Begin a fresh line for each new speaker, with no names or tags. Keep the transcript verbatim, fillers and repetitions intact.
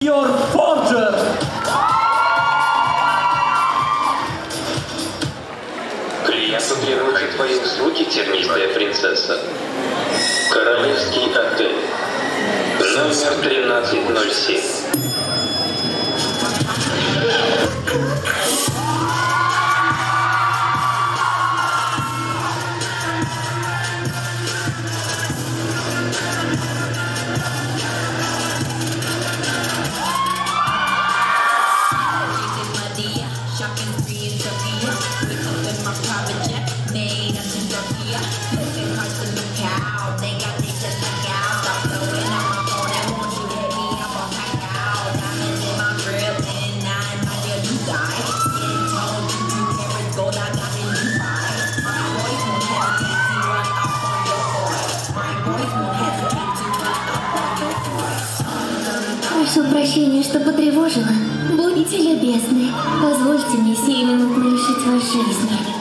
Your Forger!
Клиенту требуются твои услуги, тернистая принцесса. Королевский отель. Номер тринадцать ноль семь.
Прошу прощения, что потревожила. Будете любезны, позвольте мне сиюминутно лишить вас жизни.